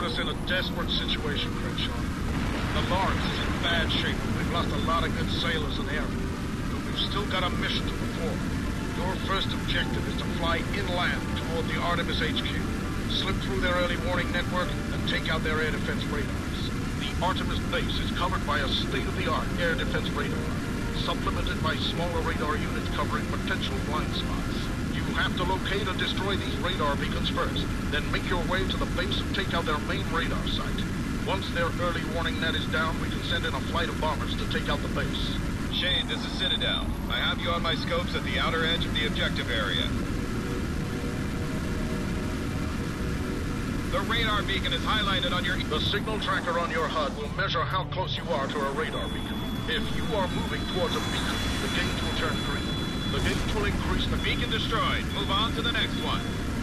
put us in a desperate situation, Crenshaw. The Lawrence is in bad shape. We've lost a lot of good sailors and airmen, but we've still got a mission to perform. Your first objective is to fly inland toward the Artemis HQ, slip through their early warning network, and take out their air defense radars. The Artemis base is covered by a state-of-the-art air defense radar, supplemented by smaller radar units covering potential blind spots. You have to locate and destroy these radar beacons first, then make your way to the base and take out their main radar site. Once their early warning net is down, we can send in a flight of bombers to take out the base. Shane, this is Citadel. I have you on my scopes at the outer edge of the objective area. The radar beacon is highlighted on your... The signal tracker on your HUD will measure how close you are to a radar beacon. If you are moving towards a beacon, the gauge will turn green. The gauge will increase. The beacon destroyed. Move on to the next one.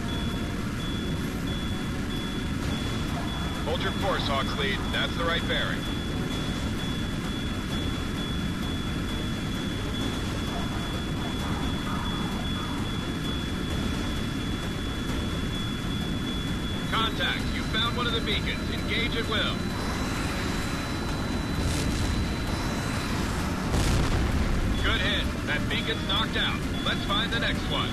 Hold your course, Hawks lead. That's the right bearing. Contact. You found one of the beacons. Engage at will. Good hit. That beacon's knocked out. Let's find the next one.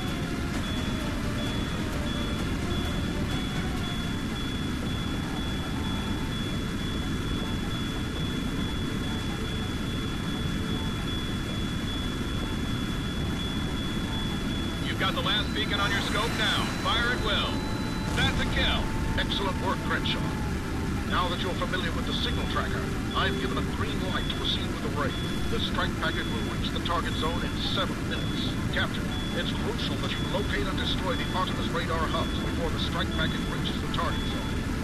You've got the last beacon on your scope now. Fire at will. That's a kill. Excellent work, Crenshaw. Now that you're familiar with the signal tracker, I've given a green light to proceed with the raid. The strike packet will reach the target zone in 7 minutes. Captain, it's crucial that you locate and destroy the Artemis radar hubs before the strike packet reaches the target zone.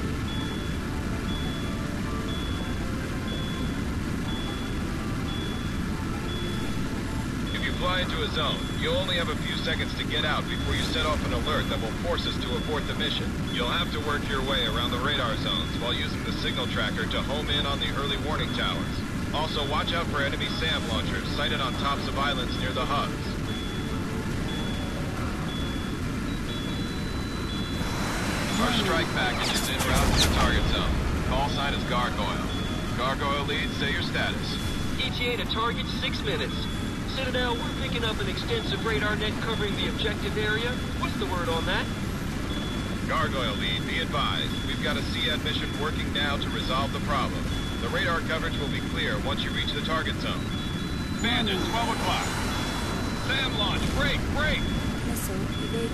Fly into a zone. You'll only have a few seconds to get out before you set off an alert that will force us to abort the mission. You'll have to work your way around the radar zones while using the signal tracker to home in on the early warning towers. Also, watch out for enemy SAM launchers sighted on tops of islands near the hubs. Our strike package is en route to the target zone. Call sign is Gargoyle. Gargoyle lead, say your status. ETA to target 6 minutes. Citadel, we're picking up an extensive radar net covering the objective area. What's the word on that? Gargoyle lead, be advised. We've got a SEAD mission working now to resolve the problem. The radar coverage will be clear once you reach the target zone. Bandit, 12 o'clock. SAM launch, break, break! Missile evaded.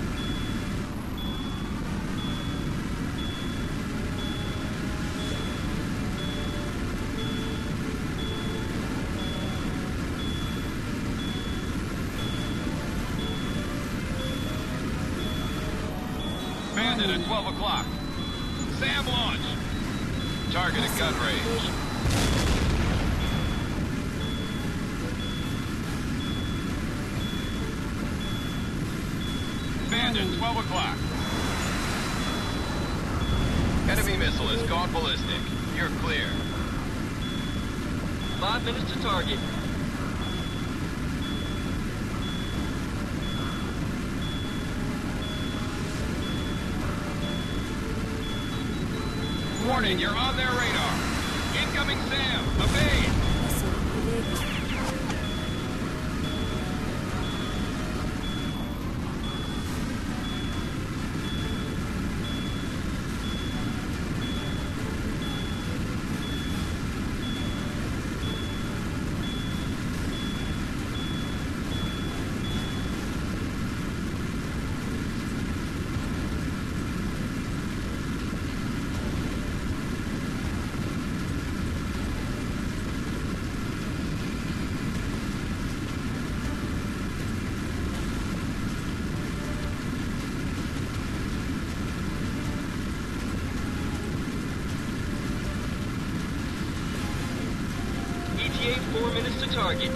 Bandit at 12 o'clock. SAM launch. Target at gun range. Bandit, 12 o'clock. Enemy missile has gone ballistic. You're clear. 5 minutes to target. Warning, you're on their radar. Incoming SAM. Evade. Missile evaded. ETA 4 minutes to target.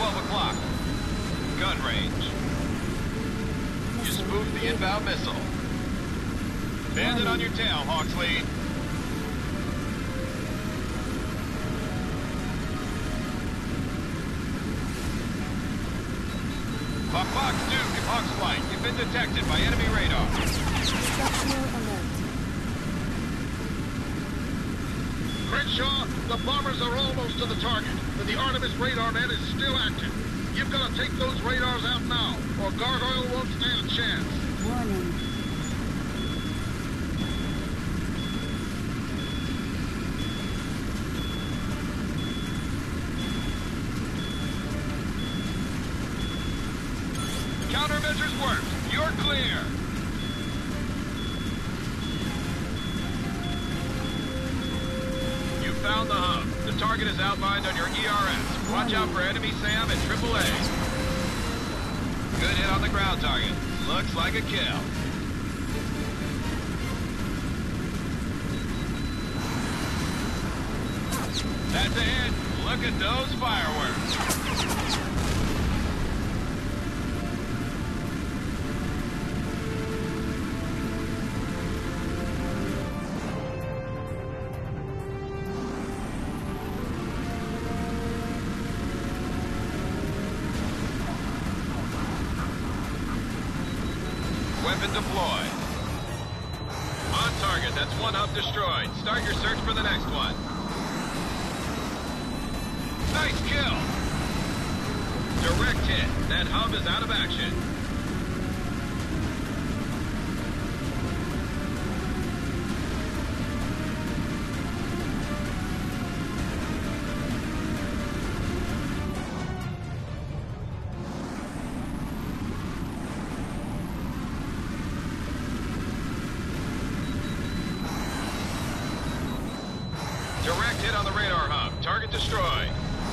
12 o'clock. Gun range. You Missile spoofed the evaded. inbound missile. Bandit on your tail, HAWX lead. Fox Duke, HAWX flight. You've been detected by enemy radar. Structural alert. Crenshaw, the bombers are almost to the target, but the Artemis radar net is still active. You've got to take those radars out now, or Gargoyle won't stand a chance. Warning. Countermeasures worked. You're clear. You found the hub. The target is outlined on your ERS. Watch out for enemy SAM and AAA. Good hit on the ground target. Looks like a kill. That's a hit. Look at those fireworks. Weapon deployed. On target, that's one hub destroyed. Start your search for the next one. Nice kill! Direct hit. That hub is out of action. Direct hit on the radar hub. Target destroyed.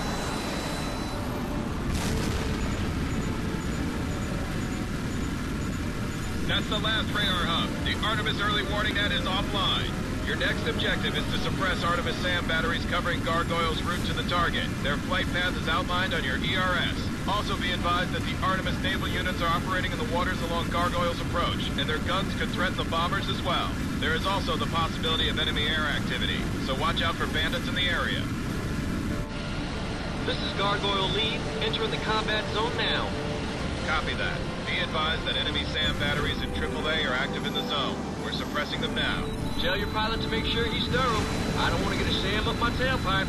That's the last radar hub. The Artemis early warning net is offline. Your next objective is to suppress Artemis SAM batteries covering Gargoyle's route to the target. Their flight path is outlined on your ERS. Also be advised that the Artemis naval units are operating in the waters along Gargoyle's approach, and their guns could threaten the bombers as well. There is also the possibility of enemy air activity, so watch out for bandits in the area. This is Gargoyle lead. Entering the combat zone now. Copy that. Be advised that enemy SAM batteries in AAA are active in the zone. We're suppressing them now. Tell your pilot to make sure he's thorough. I don't want to get a SAM up my tailpipe.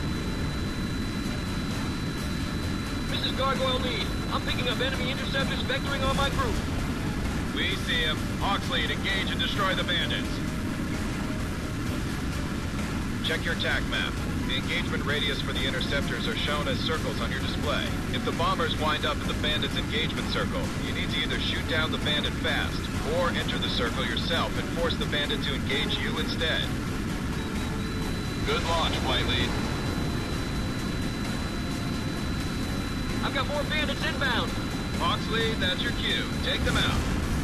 This is Gargoyle lead. I'm picking up enemy interceptors vectoring on my group. We see him. HAWX lead, engage and destroy the bandits. Check your TAC map. The engagement radius for the interceptors are shown as circles on your display. If the bombers wind up in the bandits' engagement circle, you need to either shoot down the bandit fast, or enter the circle yourself and force the bandit to engage you instead. Good launch, flight lead. I've got more bandits inbound. HAWX lead, that's your cue. Take them out.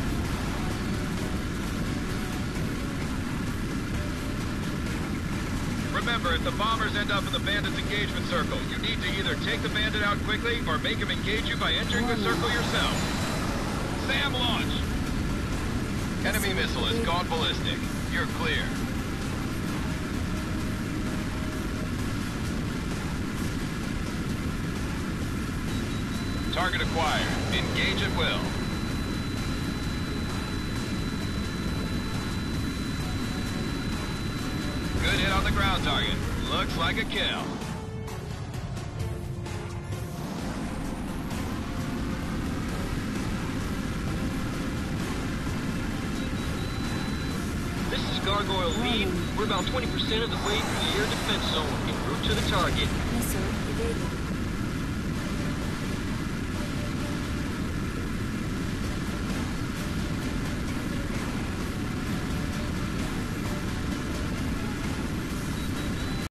Remember, if the bombers end up in the bandits' engagement circle, you need to either take the bandit out quickly or make him engage you by entering the circle yourself. SAM launch! Enemy missile has gone ballistic. You're clear. Target acquired. Engage at will. Good hit on the ground target. Looks like a kill. This is Gargoyle lead. We're about 20% of the way through the air defense zone en route to the target. Missile evaded.